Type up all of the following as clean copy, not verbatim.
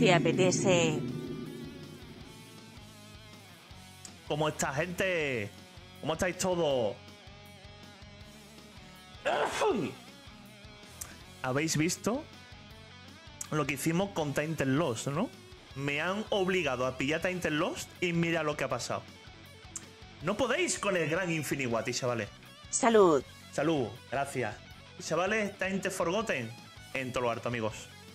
¿Te apetece? ¿Cómo está, gente? ¿Cómo estáis todos? ¿Habéis visto lo que hicimos con Tainted Lost, no? Me han obligado a pillar Tainted Lost y mira lo que ha pasado. No podéis con el gran Infiniwati, chavales. Salud. Salud, gracias. Chavales, Tainted Forgotten en todo lo harto, amigos.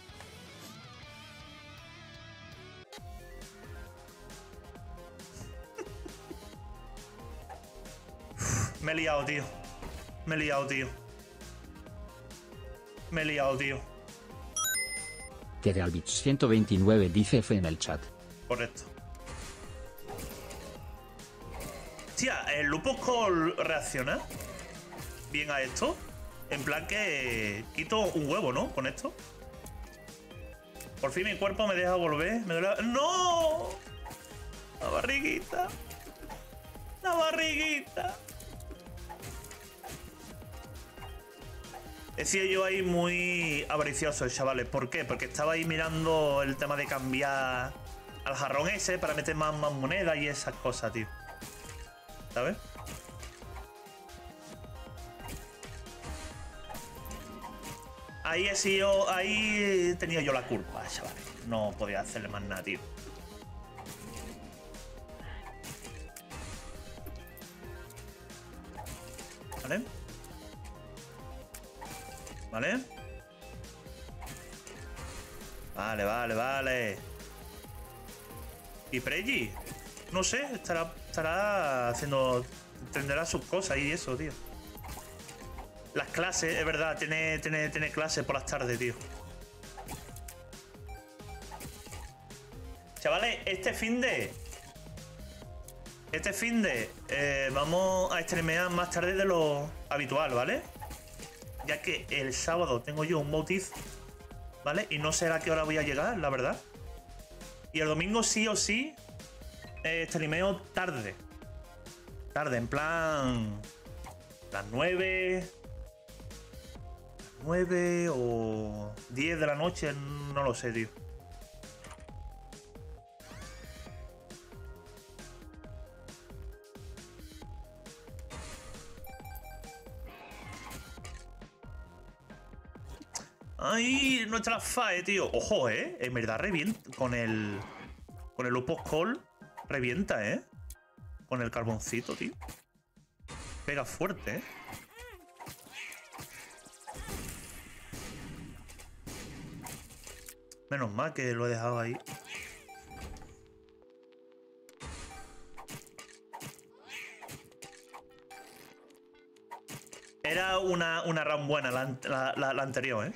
Me he liado, tío. Me he liado, tío. Me he liado, tío. Teralbits 129 dice F en el chat. Correcto. Tía, el Lupus Call reacciona bien a esto. En plan que quito un huevo, ¿no? Con esto. Por fin mi cuerpo me deja volver. Me duele... ¡No! La barriguita. La barriguita. He sido yo ahí muy avaricioso, chavales. ¿Por qué? Porque estaba ahí mirando el tema de cambiar al jarrón ese para meter más monedas y esas cosas, tío. ¿Sabes? Ahí he sido... Ahí he tenido yo la culpa, chavales. No podía hacerle más nada, tío. ¿Vale? ¿Vale? Vale. ¿Y Preji? No sé, estará haciendo... Tendrá sus cosas y eso, tío. Las clases, es verdad, tiene clases por las tardes, tío. Chavales, este fin de vamos a streamear más tarde de lo habitual, ¿vale? Ya que el sábado tengo yo un bautizo, ¿vale? Y no sé a qué hora voy a llegar, la verdad. Y el domingo sí o sí streameo tarde. Tarde, en plan... Las 9 o 10 de la noche, no lo sé, tío. ¡Ay! Nuestra FAE, tío. Ojo, en verdad revienta. Con el Lupus Call revienta, con el carboncito, tío. Pega fuerte, Menos mal que lo he dejado ahí. Era una run buena la anterior,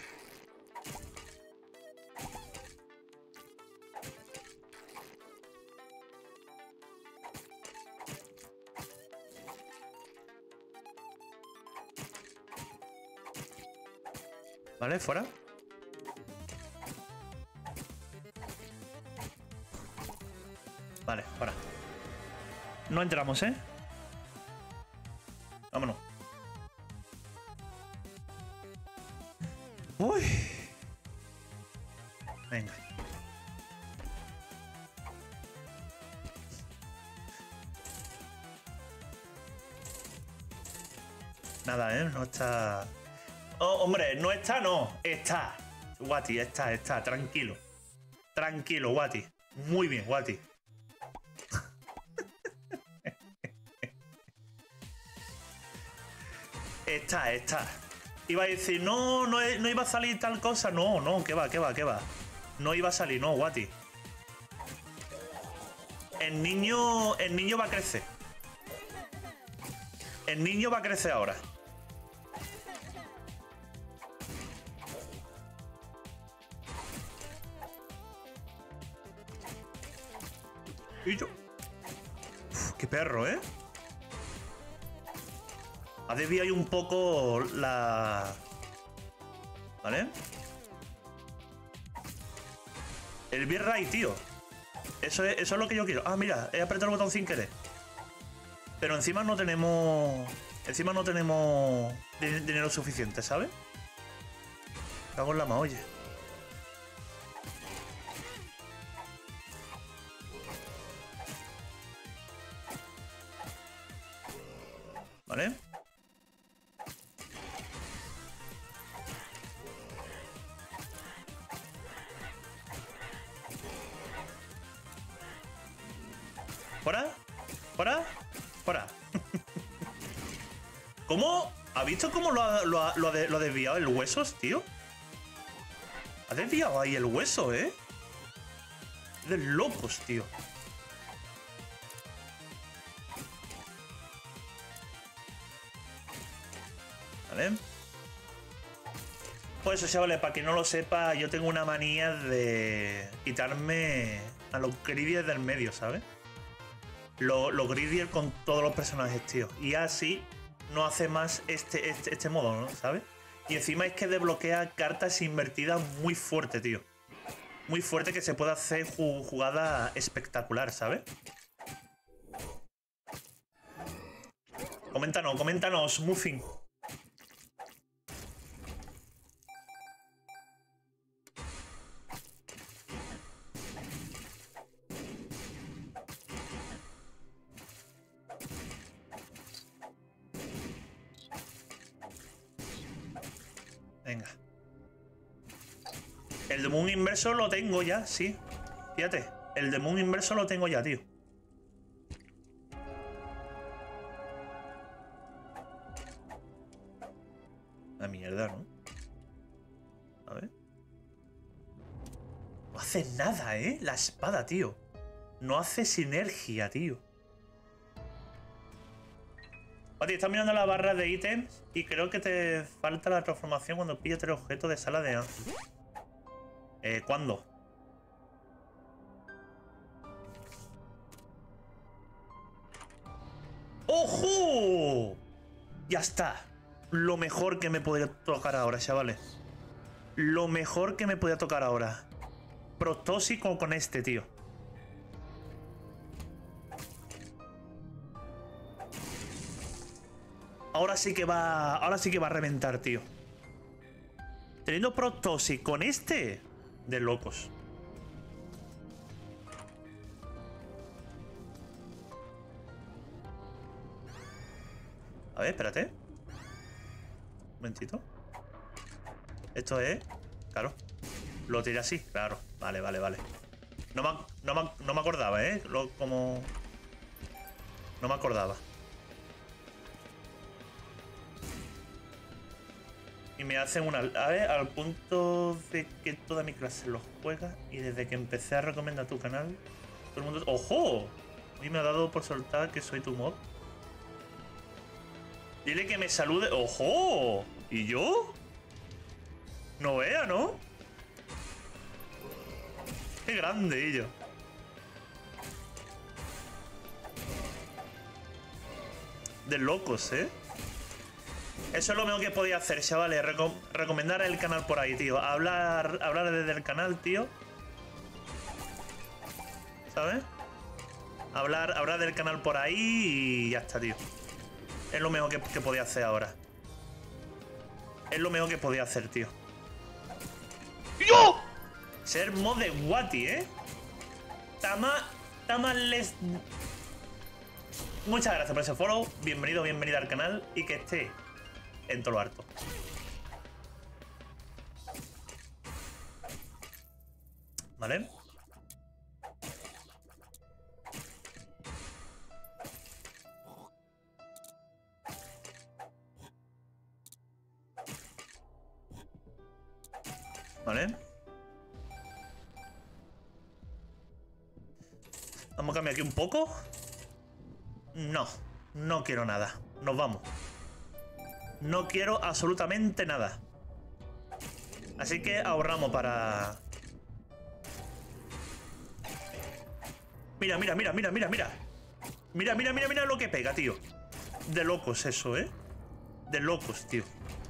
¿Vale? Fuera. Vale, fuera. No entramos, Vámonos. Uy. Venga. Nada, no está... Oh, hombre, no está, no. Está. Wati, está. Tranquilo. Tranquilo, Wati. Muy bien, Wati. Está. Iba a decir, no iba a salir tal cosa. No, que va. No iba a salir, no, Wati. El niño va a crecer. El niño va a crecer ahora. Y yo. Uf, qué perro, Ha desviado ahí un poco la... ¿Vale? El virrey, tío. Eso es lo que yo quiero. Ah, mira, he apretado el botón sin querer. Pero encima no tenemos... dinero suficiente, ¿sabes? Cago en la ma, oye. ¿Vale? ¿Fuera? ¿Fuera? ¿Fuera? ¿Cómo? ¿Ha visto cómo lo ha desviado el hueso, tío? Ha desviado ahí el hueso, ¿eh? De locos, tío. ¿Vale? Pues eso, chavales, para quien no lo sepa, yo tengo una manía de quitarme a los Gridier del medio, ¿sabes? Los Gridier con todos los personajes, tío. Y así no hace más este modo, ¿no? ¿Sabes? Y encima es que desbloquea cartas invertidas muy fuerte, tío. Muy fuerte, que se puede hacer jugada espectacular, ¿sabes? Coméntanos, Muffin. Venga. El de Moon inverso lo tengo ya, sí. Fíjate, el de Moon inverso lo tengo ya, tío. La mierda, ¿no? A ver. No hace nada, ¿eh? La espada, tío. No hace sinergia, tío. Oye, estás mirando la barra de ítems y creo que te falta la transformación cuando pilles 3 objetos de sala de ángel. ¿Cuándo? ¡Ojo! Ya está. Lo mejor que me podría tocar ahora, chavales. Lo mejor que me podría tocar ahora. Protóxico con este, tío. Ahora sí que va a reventar, tío. Teniendo Protoxic con este, de locos. A ver, espérate. Un momentito. Esto es... Claro. Lo tiré así, claro. Vale. No me acordaba, ¿eh? Como... No me acordaba. Y me hacen una... A ver, al punto de que toda mi clase lo juega. Y desde que empecé a recomendar tu canal, todo el mundo... ¡Ojo! Hoy me ha dado por soltar que soy tu mod. Dile que me salude. ¡Ojo! ¿Y yo? No vea, ¿no? Qué grande ello. De locos, ¿eh? Eso es lo mejor que podía hacer, chavales. Recomendar el canal por ahí, tío. Hablar desde el canal, tío. ¿Sabes? Hablar del canal por ahí y ya está, tío. Es lo mejor que podía hacer ahora. Es lo mejor que podía hacer, tío. ¡Yo! Ser mod de Wati, ¿eh? Tama les... Muchas gracias por ese follow. Bienvenida al canal. Y que esté en todo lo harto. ¿Vale? ¿Vale? Vamos a cambiar aquí un poco. No quiero nada. Nos vamos. No quiero absolutamente nada. Así que ahorramos para... Mira. Mira lo que pega, tío. De locos eso, ¿eh? De locos, tío.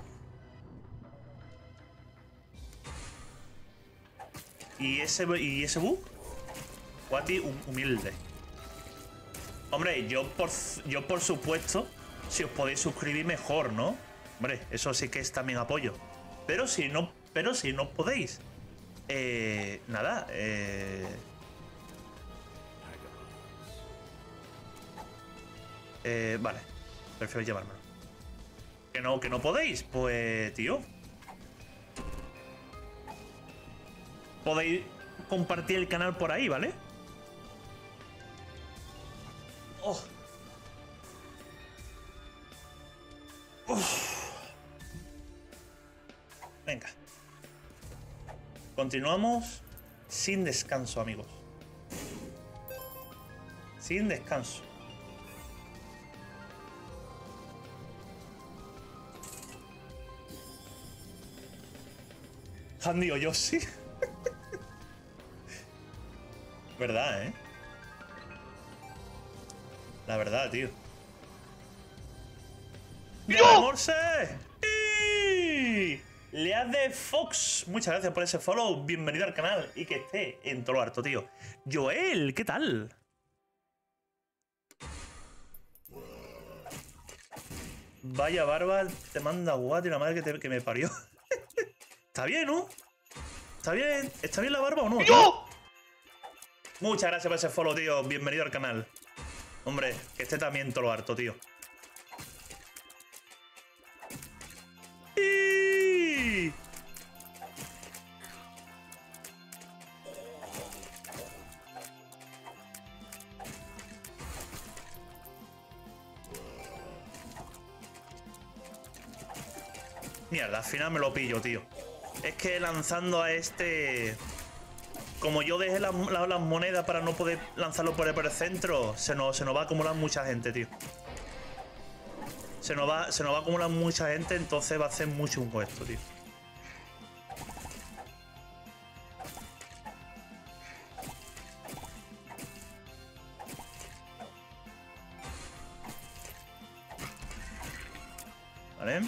¿Y ese bug? Wati humilde. Hombre, yo por supuesto, si os podéis suscribir mejor, ¿no? Hombre, eso sí que es también apoyo. Pero si no podéis, nada, vale, prefiero llevármelo. Que no podéis. Pues, tío. Podéis compartir el canal por ahí, ¿vale? Oh. Venga. Continuamos sin descanso, amigos. Sin descanso. Handy o Yoshi. Verdad, ¿eh? La verdad, tío. ¡No! ¡Morse! ¡Y! Lead de Fox, muchas gracias por ese follow. Bienvenido al canal y que esté en todo lo harto, tío. Joel, ¿qué tal? Vaya barba, te manda guati la madre que me parió. Está bien, ¿no? ¿Está bien la barba o no? ¡Yo! Muchas gracias por ese follow, tío. Bienvenido al canal. Hombre, que esté también en todo lo harto, tío. ¡Y! Mierda, al final me lo pillo, tío. Es que lanzando a este... Como yo dejé las monedas para no poder lanzarlo por el centro, se nos va a acumular mucha gente, tío. Se nos va a acumular mucha gente, entonces va a hacer muy chungo esto, tío. Vale.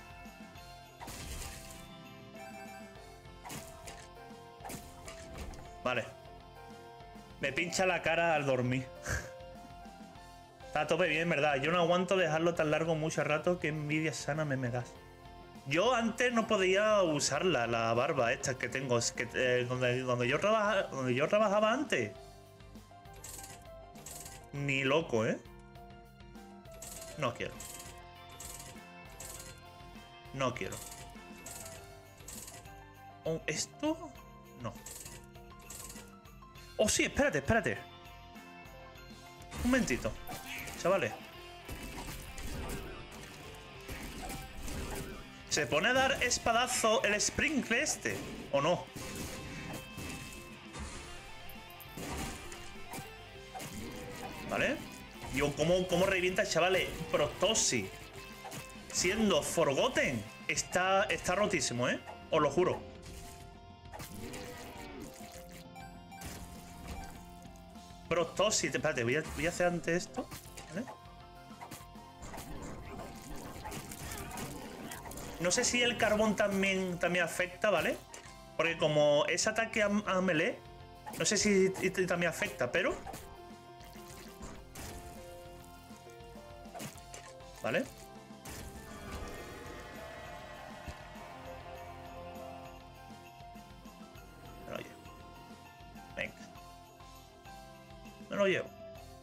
Vale. Me pincha la cara al dormir. Está a tope bien, ¿verdad? Yo no aguanto dejarlo tan largo mucho rato. Que envidia sana me das. Yo antes no podía usarla, la barba esta que tengo. Es que donde yo trabajaba antes. Ni loco, ¿eh? No quiero. No quiero. ¿Esto? No. Oh, sí, espérate. Un momentito, chavales. ¿Se pone a dar espadazo el sprinkle este? ¿O no? ¿Vale? Yo, ¿cómo revienta, chavales? Protosi. Siendo Forgotten. Está rotísimo, ¿eh? Os lo juro. Protosi. Espérate, voy a hacer antes esto. ¿Vale? No sé si el carbón también afecta, ¿vale? Porque como es ataque a melee, no sé si también afecta, pero... ¿Vale? Me lo llevo. Venga. Me lo llevo.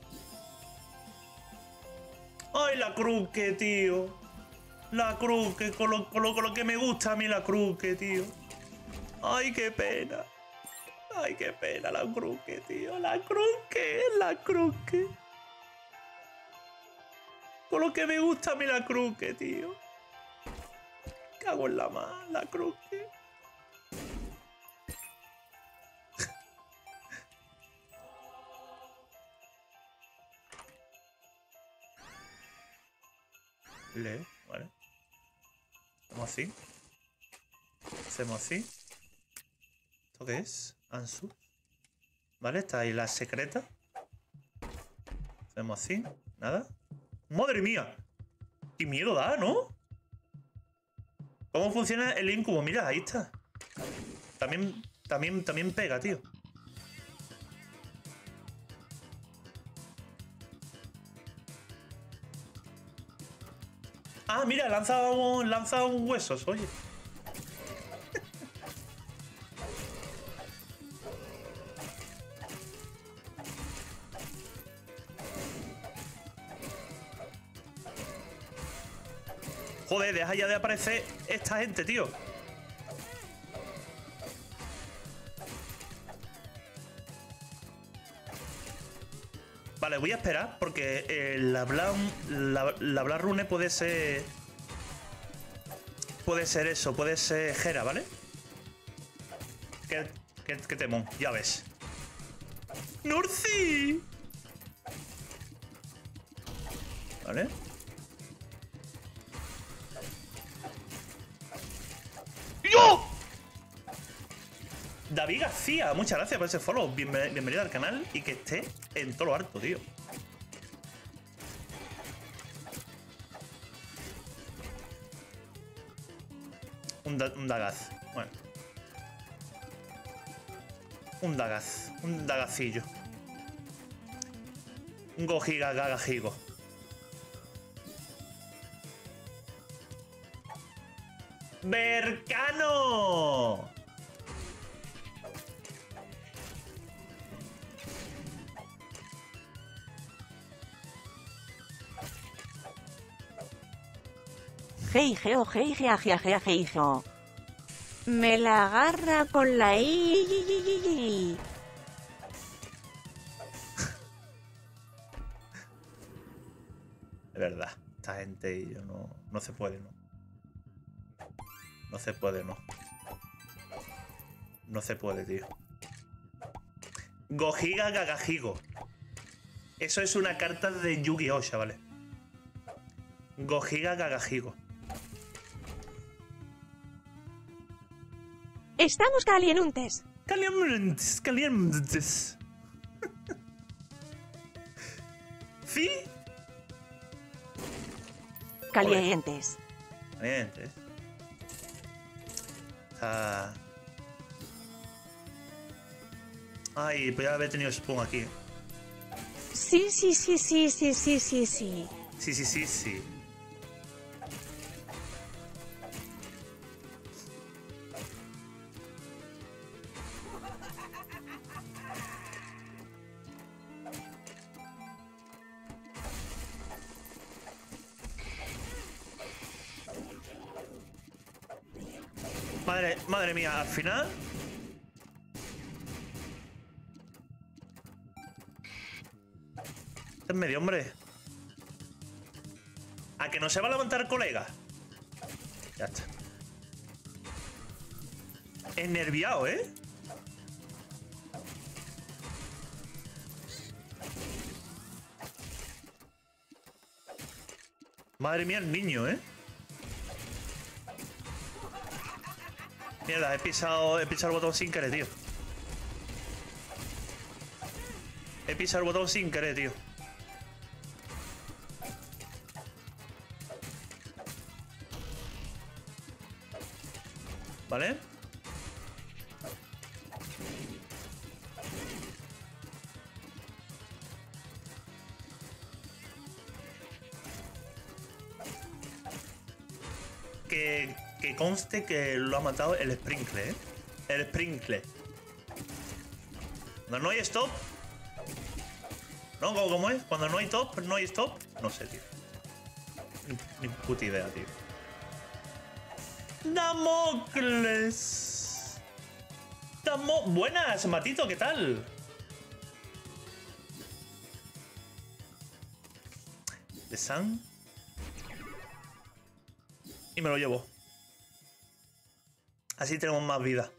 ¡Ay, la cruque, tío! La cruque, con lo que me gusta a mí la cruque, tío. ¡Ay, qué pena! ¡Ay, qué pena la cruque, tío! ¡La cruque! Con lo que me gusta a mí la cruque, tío. Cago en la mar, la cruque. Leo, vale. Hacemos así. Hacemos así. ¿Esto qué es? Ansu. Vale, está ahí la secreta. Hacemos así. Nada. ¡Madre mía! ¡Qué miedo da, ¿no? ¿Cómo funciona el incubo? Mira, ahí está. También pega, tío. Ah, mira, lanza un huesos, oye. Joder, deja ya de aparecer esta gente, tío. Vale, voy a esperar porque la Black Rune puede ser... Puede ser eso, puede ser Hera, ¿vale? Qué temón, ya ves. ¡Nurci! ¿Vale? ¡Yo! David García, muchas gracias por ese follow. Bienvenido al canal y que esté en todo lo alto, tío. Un Dagaz. Bueno. Un Dagaz. Un Dagacillo. Un Gojiga Gagajigo. ¡Bercano! Hey, geo, hey, gea, gea, gea, hey, geo. Me la agarra con la I. De verdad, esta gente y yo no se puede, ¿no? No se puede, no. No se puede, tío. Gojiga Gagajigo. Eso es una carta de Yu-Gi-Oh, ¿vale? Gojiga Gagajigo. Estamos calientes. Calientes, calientes. ¿Sí? Calientes. Calientes. Ay, podría haber tenido Spoon aquí. Sí, sí, sí, sí, sí, sí, sí, sí. Sí, sí, sí, sí. Madre mía, al final... Este es medio, hombre. ¿A que no se va a levantar el colega? Ya está. Enerviado, ¿eh? Madre mía, el niño, ¿eh? Mierda, he pisado el botón sin querer, tío. He pisado el botón sin querer, tío. ¿Vale? Que conste que lo ha matado el Sprinkle, ¿eh? El Sprinkle. Cuando no hay stop... ¿No? ¿Cómo es? Cuando no hay top, no hay stop. No sé, tío. Ni puta idea, tío. Damocles. Buenas, Matito, ¿qué tal? The Sun. Y me lo llevo. Así tenemos más vida.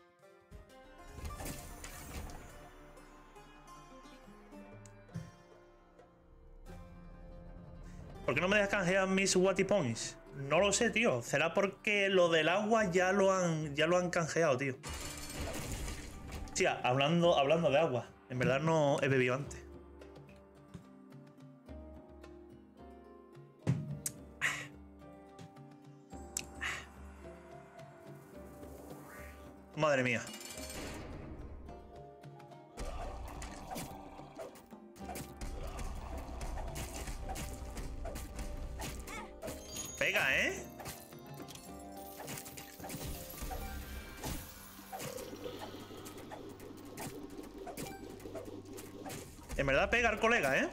¿Por qué no me dejas canjear mis Watty Points? No lo sé, tío. ¿Será porque lo del agua ya lo han canjeado, tío? Sí, hablando de agua. En verdad no he bebido antes. Madre mía. Pega, ¿eh? En verdad pega al colega, ¿eh?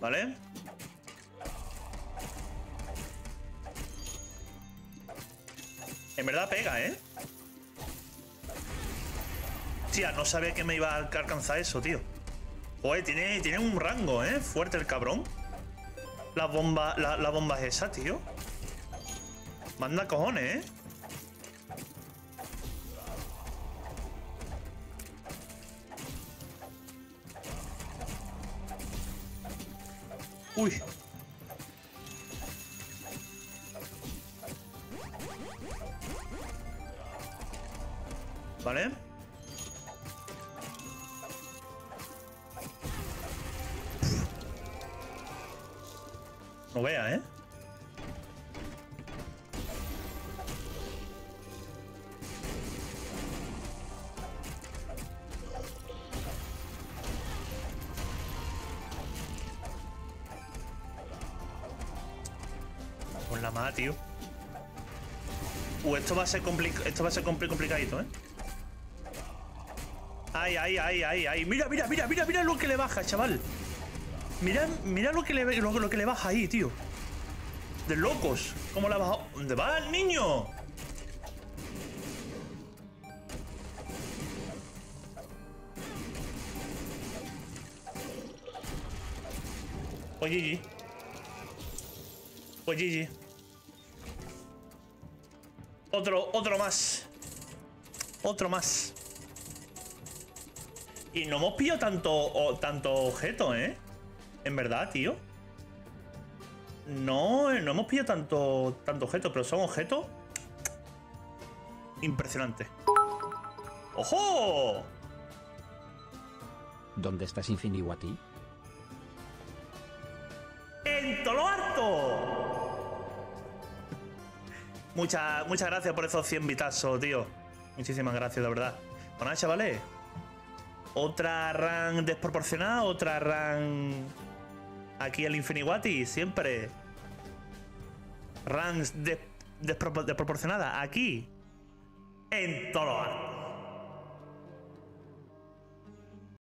¿Vale? En verdad pega, ¿eh? Tía, no sabía que me iba a alcanzar eso, tío. Joder, tiene un rango, ¿eh? Fuerte el cabrón. La bomba es esa, tío. Manda cojones, ¿eh? Uy. Vale. No vea, ¿eh? Con la más, tío. Esto va a ser complicadito, ¿eh? Ay. Mira lo que le baja, chaval. Mira lo que le baja ahí, tío. De locos. ¿Cómo le ha bajado? ¿Dónde va el niño? Pues GG. Pues GG. Otro más. Otro más. Y no hemos pillado tanto objeto, ¿eh? En verdad, tío. No hemos pillado tanto objeto, pero son objetos impresionantes. ¡Ojo! ¿Dónde estás, Infiniwati? ¡En todo lo alto! Muchas gracias por esos 100 bitazos, tío. Muchísimas gracias, de verdad. Bueno, nada, chavales. Otra run desproporcionada, otra run aquí el Infiniwati, siempre. Runs desproporcionada aquí en todo lo alto.